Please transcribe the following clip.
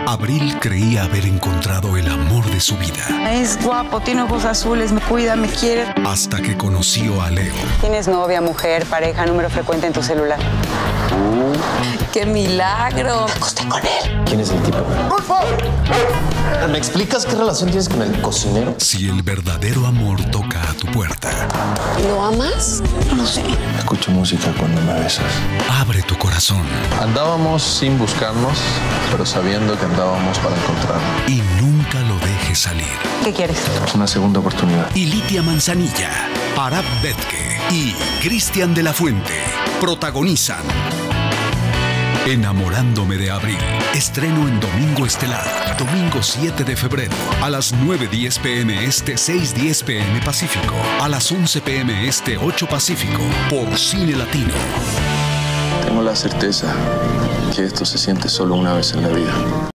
Abril creía haber encontrado el amor de su vida. Es guapo, tiene ojos azules, me cuida, me quiere. Hasta que conoció a Leo. ¿Tienes novia, mujer, pareja, número frecuente en tu celular? ¡Qué milagro! Me acosté con él. ¿Quién es el tipo? ¿Me explicas qué relación tienes con el cocinero? Si el verdadero amor toca a tu puerta. ¿Lo amas? No lo sé. Escucho música cuando me besas. Abre tu corazón. Andábamos sin buscarnos, pero sabiendo que andábamos para encontrarnos. Y nunca lo dejes salir. ¿Qué quieres? Una segunda oportunidad. Y Litia Manzanilla, Arad Betke y Cristian de la Fuente protagonizan Enamorándome de Abril. Estreno en Domingo Estelar. Domingo 7 de febrero. A las 9:10 p.m. Este, 6:10 p.m. Pacífico. A las 11 p.m. Este, 8 Pacífico. Por Cine Latino. Tengo la certeza que esto se siente solo una vez en la vida.